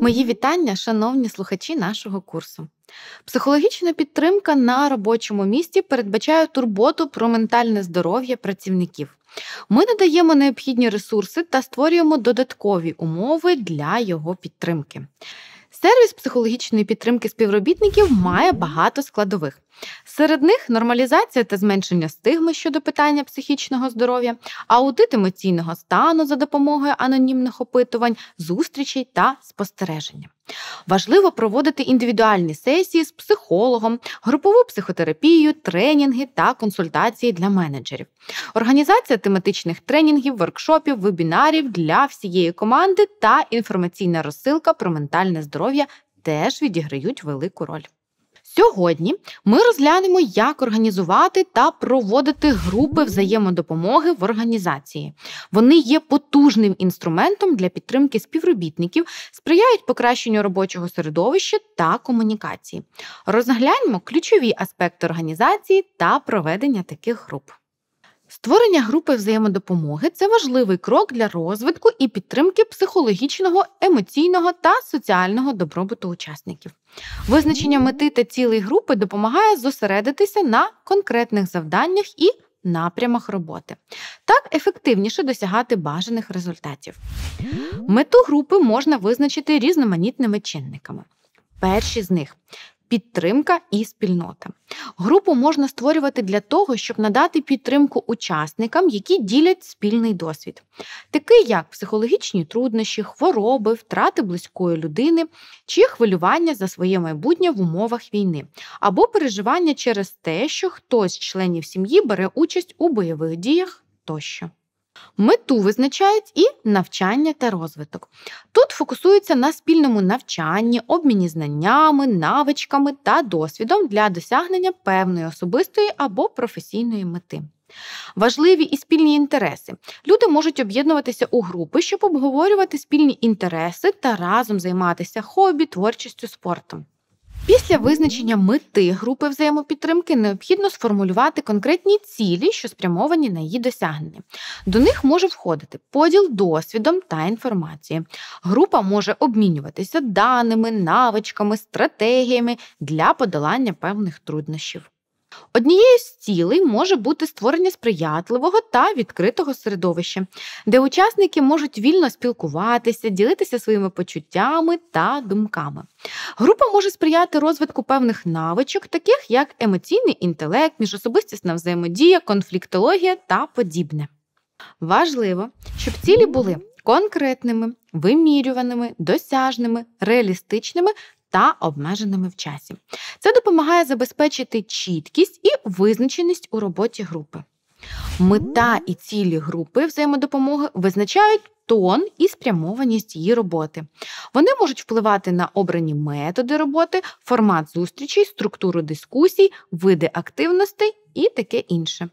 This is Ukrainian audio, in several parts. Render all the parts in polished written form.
Мої вітання, шановні слухачі нашого курсу. Психологічна підтримка на робочому місці передбачає турботу про ментальне здоров'я працівників. Ми надаємо необхідні ресурси та створюємо додаткові умови для його підтримки. Сервіс психологічної підтримки співробітників має багато складових. Серед них нормалізація та зменшення стигми щодо питання психічного здоров'я, аудит емоційного стану за допомогою анонімних опитувань, зустрічей та спостереження. Важливо проводити індивідуальні сесії з психологом, групову психотерапію, тренінги та консультації для менеджерів. Організація тематичних тренінгів, воркшопів, вебінарів для всієї команди та інформаційна розсилка про ментальне здоров'я теж відіграють велику роль. Сьогодні ми розглянемо, як організувати та проводити групи взаємодопомоги в організації. Вони є потужним інструментом для підтримки співробітників, сприяють покращенню робочого середовища та комунікації. Розгляньмо ключові аспекти організації та проведення таких груп. Створення групи взаємодопомоги – це важливий крок для розвитку і підтримки психологічного, емоційного та соціального добробуту учасників. Визначення мети та цілей групи допомагає зосередитися на конкретних завданнях і напрямах роботи. Так ефективніше досягати бажаних результатів. Мету групи можна визначити різноманітними чинниками. Перші з них – підтримка і спільнота. Групу можна створювати для того, щоб надати підтримку учасникам, які ділять спільний досвід. Такий як психологічні труднощі, хвороби, втрати близької людини чи хвилювання за своє майбутнє в умовах війни, або переживання через те, що хтось з членів сім'ї бере участь у бойових діях тощо. Мету визначають і навчання та розвиток. Тут фокусуються на спільному навчанні, обміні знаннями, навичками та досвідом для досягнення певної особистої або професійної мети. Важливі і спільні інтереси. Люди можуть об'єднуватися у групи, щоб обговорювати спільні інтереси та разом займатися хобі, творчістю, спортом. Після визначення мети групи взаємопідтримки необхідно сформулювати конкретні цілі, що спрямовані на її досягнення. До них може входити поділ досвідом та інформацією. Група може обмінюватися даними, навичками, стратегіями для подолання певних труднощів. Однією з цілей може бути створення сприятливого та відкритого середовища, де учасники можуть вільно спілкуватися, ділитися своїми почуттями та думками. Група може сприяти розвитку певних навичок, таких як емоційний інтелект, міжособистісна взаємодія, конфліктологія та подібне. Важливо, щоб цілі були конкретними, вимірюваними, досяжними, реалістичними та обмеженими в часі. Це допомагає забезпечити чіткість і визначеність у роботі групи. Мета і цілі групи взаємодопомоги визначають тон і спрямованість її роботи. Вони можуть впливати на обрані методи роботи, формат зустрічей, структуру дискусій, види активностей і таке інше.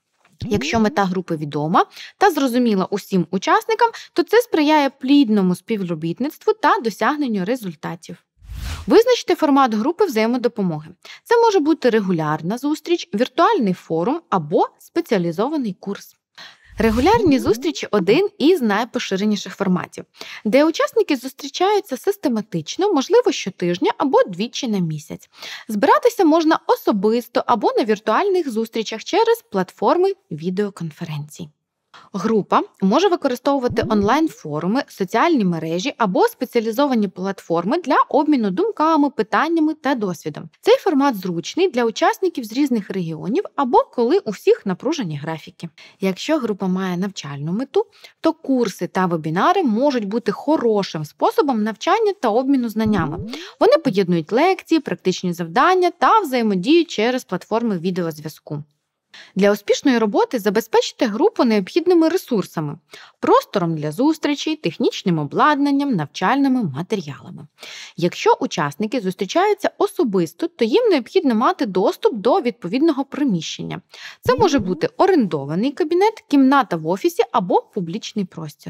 Якщо мета групи відома та зрозуміла усім учасникам, то це сприяє плідному співробітництву та досягненню результатів. Визначте формат групи взаємодопомоги. Це може бути регулярна зустріч, віртуальний форум або спеціалізований курс. Регулярні зустрічі – один із найпоширеніших форматів, де учасники зустрічаються систематично, можливо, щотижня або двічі на місяць. Збиратися можна особисто або на віртуальних зустрічах через платформи відеоконференцій. Група може використовувати онлайн-форуми, соціальні мережі або спеціалізовані платформи для обміну думками, питаннями та досвідом. Цей формат зручний для учасників з різних регіонів або коли у всіх напружені графіки. Якщо група має навчальну мету, то курси та вебінари можуть бути хорошим способом навчання та обміну знаннями. Вони поєднують лекції, практичні завдання та взаємодію через платформи відеозв'язку. Для успішної роботи забезпечте групу необхідними ресурсами – простором для зустрічей, технічним обладнанням, навчальними матеріалами. Якщо учасники зустрічаються особисто, то їм необхідно мати доступ до відповідного приміщення. Це може бути орендований кабінет, кімната в офісі або публічний простір.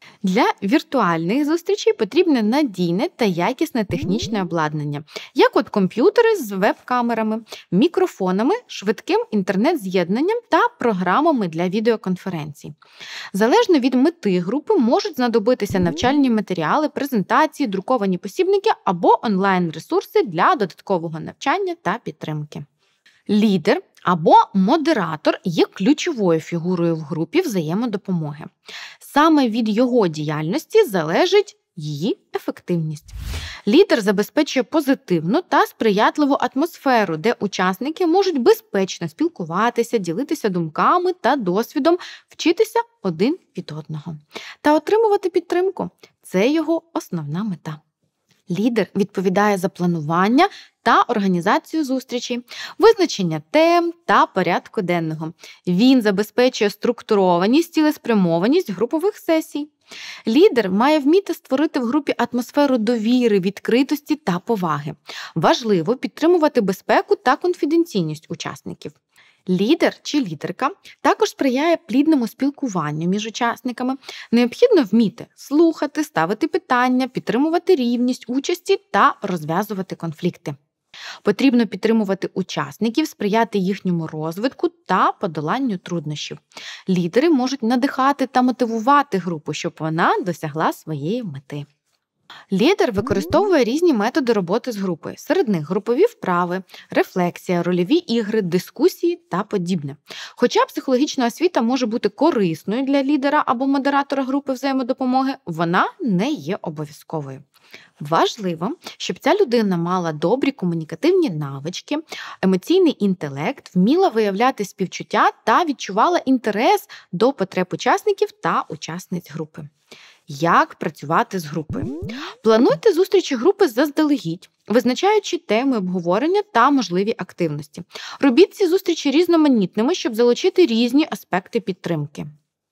Для віртуальних зустрічей потрібне надійне та якісне технічне обладнання, як от комп'ютери з веб-камерами, мікрофонами, швидким інтернет-з'єднанням та програмами для відеоконференцій. Залежно від мети групи можуть знадобитися навчальні матеріали, презентації, друковані посібники або онлайн-ресурси для додаткового навчання та підтримки. Лідер або модератор є ключовою фігурою в групі взаємодопомоги. Саме від його діяльності залежить її ефективність. Лідер забезпечує позитивну та сприятливу атмосферу, де учасники можуть безпечно спілкуватися, ділитися думками та досвідом, вчитися один від одного та отримувати підтримку. Це його основна мета. Лідер відповідає за планування та організацію зустрічей, визначення тем та порядку денного. Він забезпечує структурованість, цілеспрямованість групових сесій. Лідер має вміти створити в групі атмосферу довіри, відкритості та поваги. Важливо підтримувати безпеку та конфіденційність учасників. Лідер чи лідерка також сприяє плідному спілкуванню між учасниками. Необхідно вміти слухати, ставити питання, підтримувати рівність участі та розв'язувати конфлікти. Потрібно підтримувати учасників, сприяти їхньому розвитку та подоланню труднощів. Лідери можуть надихати та мотивувати групу, щоб вона досягла своєї мети. Лідер використовує різні методи роботи з групою. Серед них групові вправи, рефлексія, рольові ігри, дискусії та подібне. Хоча психологічна освіта може бути корисною для лідера або модератора групи взаємодопомоги, вона не є обов'язковою. Важливо, щоб ця людина мала добрі комунікативні навички, емоційний інтелект, вміла виявляти співчуття та відчувала інтерес до потреб учасників та учасниць групи. Як працювати з групою? Плануйте зустрічі групи заздалегідь, визначаючи теми обговорення та можливі активності. Робіть ці зустрічі різноманітними, щоб залучити різні аспекти підтримки.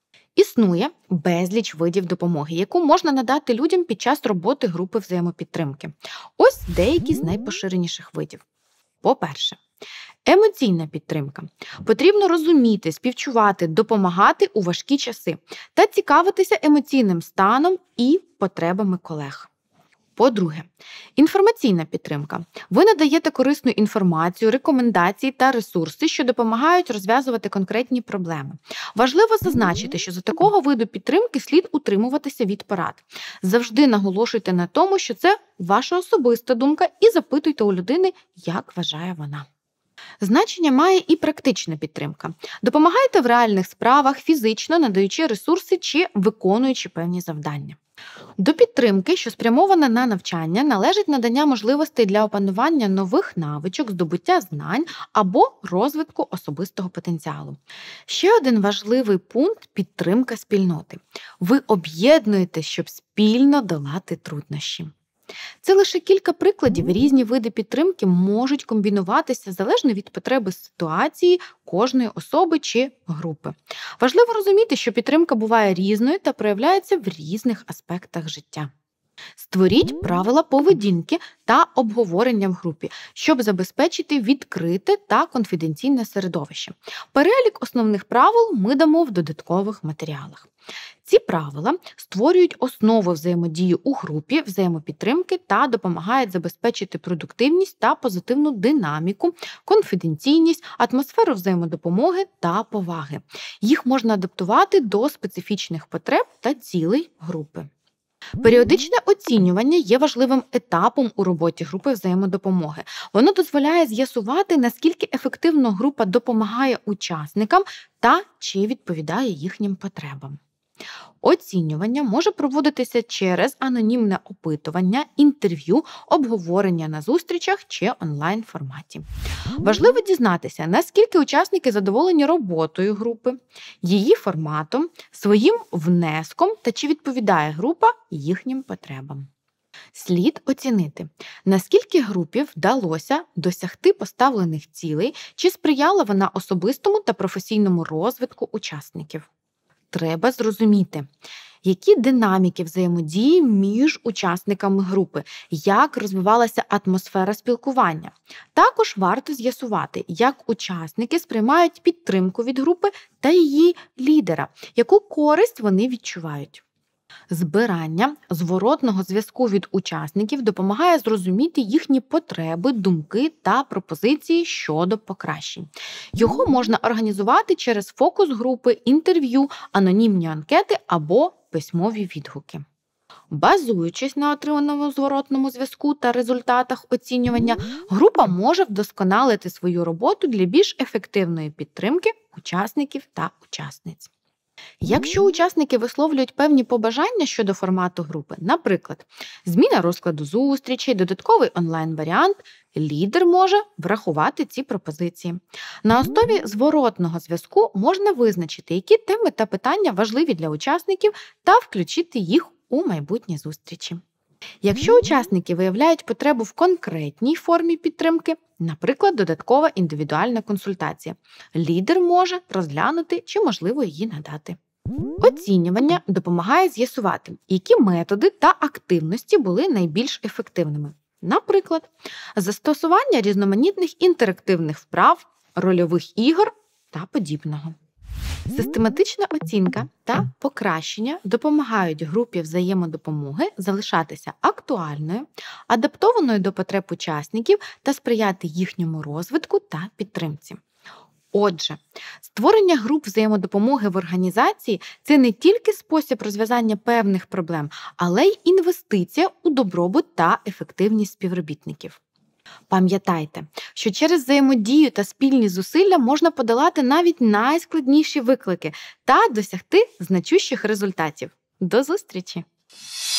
Існує безліч видів допомоги, яку можна надати людям під час роботи групи взаємопідтримки. Ось деякі з найпоширеніших видів. По-перше, емоційна підтримка. Потрібно розуміти, співчувати, допомагати у важкі часи та цікавитися емоційним станом і потребами колег. По-друге, інформаційна підтримка. Ви надаєте корисну інформацію, рекомендації та ресурси, що допомагають розв'язувати конкретні проблеми. Важливо зазначити, що за такого виду підтримки слід утримуватися від порад. Завжди наголошуйте на тому, що це ваша особиста думка, і запитуйте у людини, як вважає вона. Значення має і практична підтримка. Допомагайте в реальних справах, фізично надаючи ресурси чи виконуючи певні завдання. До підтримки, що спрямована на навчання, належить надання можливостей для опанування нових навичок, здобуття знань або розвитку особистого потенціалу. Ще один важливий пункт – підтримка спільноти. Ви об'єднуєтесь, щоб спільно долати труднощі. Це лише кілька прикладів, різні види підтримки можуть комбінуватися залежно від потреби ситуації кожної особи чи групи. Важливо розуміти, що підтримка буває різною та проявляється в різних аспектах життя. Створіть правила поведінки та обговорення в групі, щоб забезпечити відкрите та конфіденційне середовище. Перелік основних правил ми дамо в додаткових матеріалах. Ці правила створюють основу взаємодії у групі, взаємопідтримки та допомагають забезпечити продуктивність та позитивну динаміку, конфіденційність, атмосферу взаємодопомоги та поваги. Їх можна адаптувати до специфічних потреб та цілей групи. Періодичне оцінювання є важливим етапом у роботі групи взаємодопомоги. Воно дозволяє з'ясувати, наскільки ефективно група допомагає учасникам та чи відповідає їхнім потребам. Оцінювання може проводитися через анонімне опитування, інтерв'ю, обговорення на зустрічах чи онлайн-форматі. Важливо дізнатися, наскільки учасники задоволені роботою групи, її форматом, своїм внеском та чи відповідає група їхнім потребам. Слід оцінити, наскільки групі вдалося досягти поставлених цілей, чи сприяла вона особистому та професійному розвитку учасників. Треба зрозуміти, які динаміки взаємодії між учасниками групи, як розвивалася атмосфера спілкування. Також варто з'ясувати, як учасники сприймають підтримку від групи та її лідера, яку користь вони відчувають. Збирання зворотного зв'язку від учасників допомагає зрозуміти їхні потреби, думки та пропозиції щодо покращень. Його можна організувати через фокус-групи, інтерв'ю, анонімні анкети або письмові відгуки. Базуючись на отриманому зворотному зв'язку та результатах оцінювання, група може вдосконалити свою роботу для більш ефективної підтримки учасників та учасниць. Якщо учасники висловлюють певні побажання щодо формату групи, наприклад, зміна розкладу зустрічей, додатковий онлайн-варіант, лідер може врахувати ці пропозиції. На основі зворотного зв'язку можна визначити, які теми та питання важливі для учасників та включити їх у майбутні зустрічі. Якщо учасники виявляють потребу в конкретній формі підтримки, наприклад, додаткова індивідуальна консультація, лідер може розглянути, чи можливо її надати. Оцінювання допомагає з'ясувати, які методи та активності були найбільш ефективними. Наприклад, застосування різноманітних інтерактивних вправ, рольових ігор та подібного. Систематична оцінка та покращення допомагають групі взаємодопомоги залишатися актуальною, адаптованою до потреб учасників та сприяти їхньому розвитку та підтримці. Отже, створення груп взаємодопомоги в організації – це не тільки спосіб розв'язання певних проблем, але й інвестиція у добробут та ефективність співробітників. Пам'ятайте, що через взаємодію та спільні зусилля можна подолати навіть найскладніші виклики та досягти значущих результатів. До зустрічі!